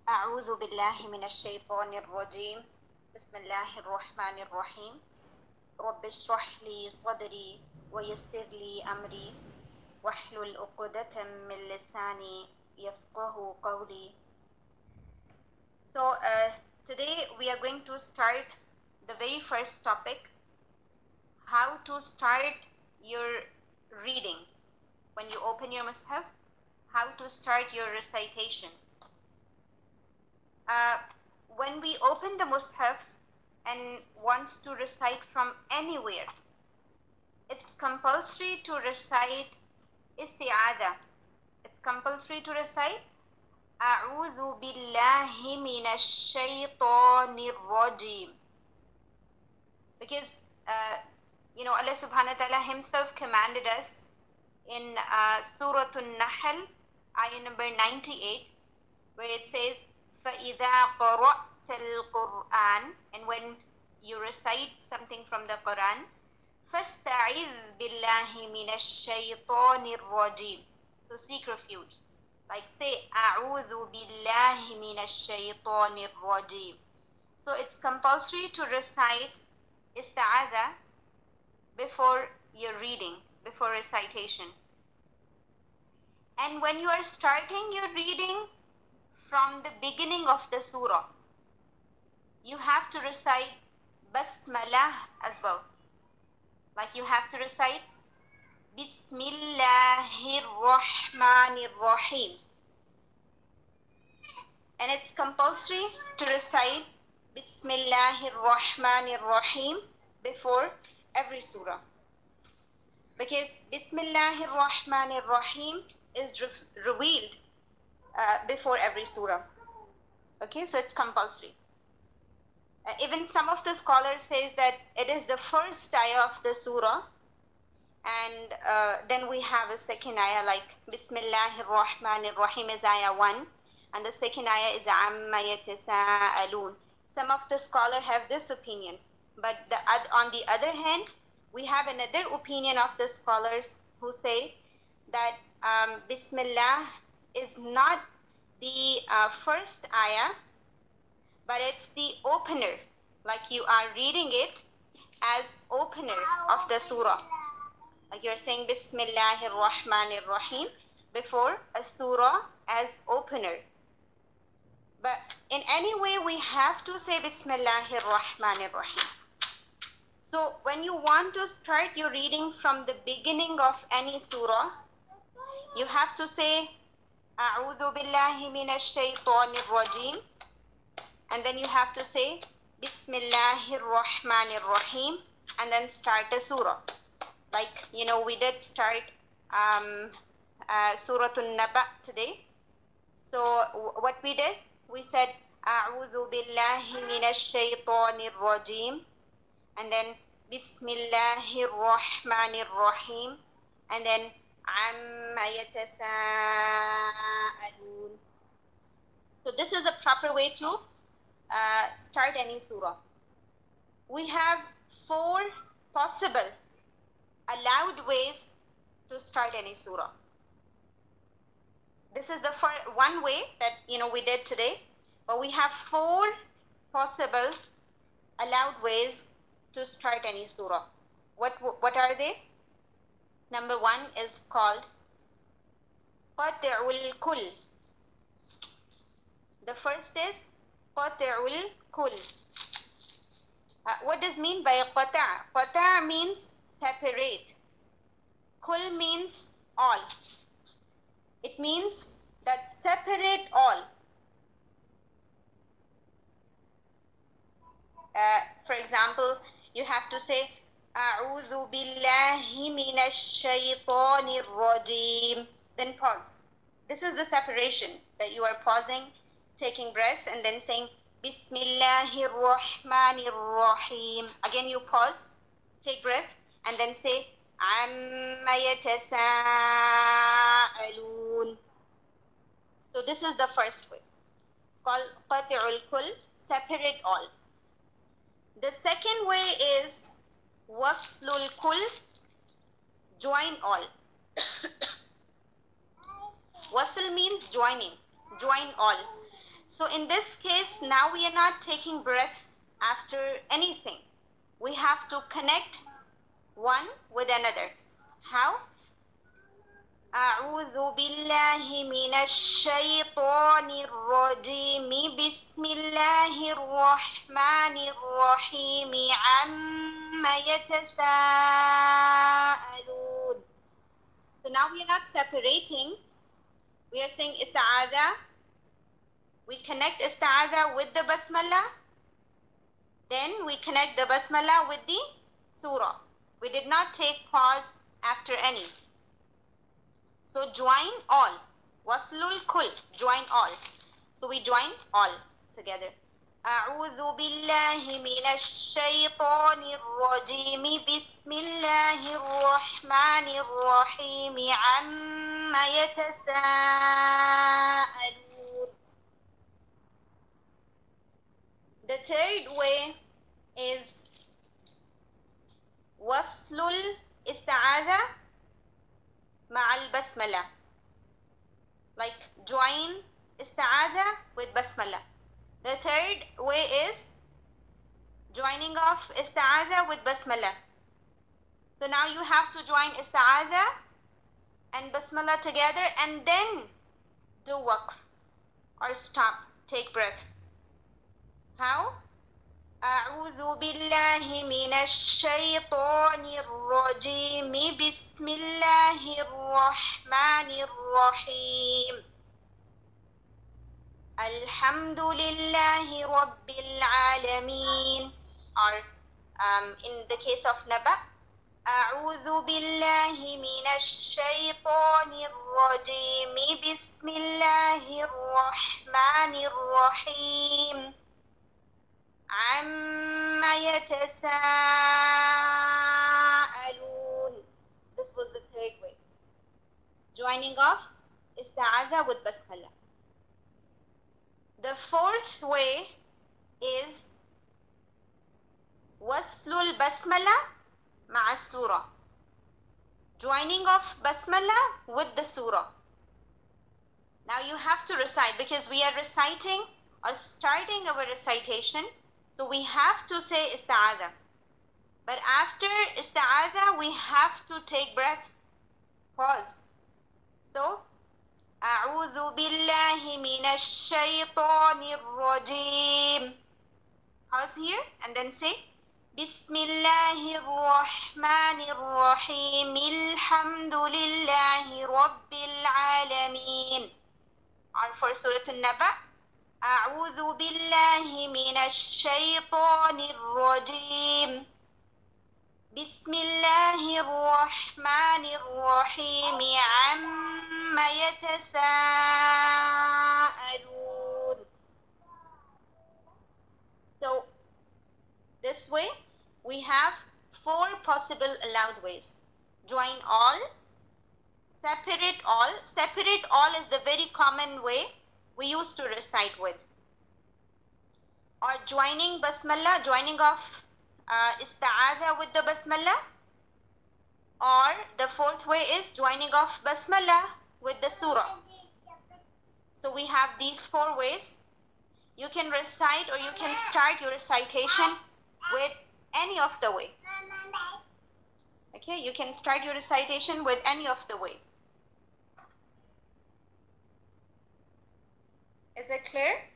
أعوذ بالله من الشيطان الرجيم. بسم الله الرحمن الرحيم. رب اشرح لي صدري ويسر لي أمري واحلل عقدة من لساني يفقه قولي. So today we are going to start the very first topic, how to start your reading. When you open your mushaf, how to start your recitation. When we open the mushaf and wants to recite from anywhere, it's compulsory to recite isti'adha. It's compulsory to recite أعوذ بالله من الشيطان الرجيم. Because Allah subhanahu wa ta'ala himself commanded us in Surah An-Nahl, ayah number 98, where it says فَإِذَا قَرَأْتَ الْقُرْآنَ, and when you recite something from the Quran, فَاسْتَعِذْ بِاللَّهِ مِنَ الشَّيْطَانِ الرَّجِيمِ. So seek refuge. Like say, أَعُوذُ بِاللَّهِ مِنَ الشَّيْطَانِ الرَّجِيمِ. So it's compulsory to recite ista'adha before your reading, before recitation. And when you are starting your reading from the beginning of the surah, you have to recite basmalah as well. Like you have to recite Bismillahir Rahmanir Rahim. And it's compulsory to recite Bismillahir Rahmanir Rahim before every surah. Because Bismillahir Rahmanir Rahim is revealed before every surah. Okay, so it's compulsory. Even some of the scholars says that it is the first ayah of the surah, and then we have a second ayah like Bismillahir Rahmanir Rahim is ayah 1, and the second ayah is Amma Yatasa'alun. Some of the scholars have this opinion, but on the other hand, we have another opinion of the scholars who say that Bismillah is not the first ayah, but it's the opener. Like you are reading it as opener of the surah. Like you're saying Bismillahir Rahmanir Rahim before a surah as opener. But in any way, we have to say Bismillahir Rahmanir Rahim. So when you want to start your reading from the beginning of any surah, you have to say A'udhu billahi minash shaytanir rajim, and then you have to say Bismillahir Rahmanir Rahim, and then start a surah. Like, we did start Surah An-Naba today. So what we did, we said A'udhu billahi minash shaytanir rajim, and then Bismillahir Rahmanir Rahim, and then Amma Yatasa'alun. So this is a proper way to start any surah. We have 4 possible allowed ways to start any surah. This is the one way that we did today, but we have 4 possible allowed ways to start any surah. What are they? Number 1 is called Qati'ul Kull. The first is Qati'ul Kull. What does mean by Qata'? Qata' means separate. Kull means all. It means that separate all. For example, you have to say A'udhu billahi minash shaytanir rajim. Then pause. This is the separation, that you are pausing, taking breath, and then saying Bismillahir Rahmanir Rahim. Again you pause, take breath, and then say Amma Yatasa'alun. So this is the first way. It's called Qati'ul Kull, separate all. The second way is Waslul Kull, join all. Wasl means joining, join all. So in this case, now we are not taking breath after anything. We have to connect one with another. How? أعوذ بالله من الشيطان الرجيم بسم الله الرحمن الرحيم عما يتساءلون. So now we are not separating. We are saying Ista'adha. We connect Ista'adha with the Basmala. Then we connect the Basmala with the Surah. We did not take pause after any. So join all. Waslul kul. Join all. So we join all together. أعوذ بالله من الشيطان الرجيم بسم الله الرحمن الرحيم عما يتساءلون. The third way is waslul ista'adha ma'al basmala. Like join ista'adha with basmala. The third way is joining of ista'adha with basmala. So now you have to join ista'adha and basmala together and then do waqf or stop, take breath. How? أعوذ بالله من الشيطان الرجيم بسم الله الرحمن الرحيم الحمد لله رب العالمين. Or in the case of Naba, أعوذ بالله من الشيطان الرجيم بسم الله الرحمن الرحيم عما يتساءلون. This was the third way. Joining of Ista'adha with Basmala. The fourth way is Waslul Basmala ma'a Surah. Joining of Basmala with the Surah. Now you have to recite because we are reciting or starting our recitation. So we have to say Ista'adha. But after Ista'adha, we have to take breath. Pause. So, أعوذ بالله من الشيطان الرجيم. Pause here and then say بسم الله الرحمن الرحيم الحمد لله رب العالمين. Or for Surah An-Naba, أعوذ بالله من الشيطان الرجيم بسم الله الرحمن الرحيم عما يتساءلون. So this way we have four possible allowed ways. Join all, separate all. Separate all is the very common way we used to recite with. Or joining basmala, joining of ista'adha with the basmala. Or the fourth way is joining of basmala with the surah. So we have these four ways. You can recite or you can start your recitation with any of the way. Okay, you can start your recitation with any of the way. Is it clear?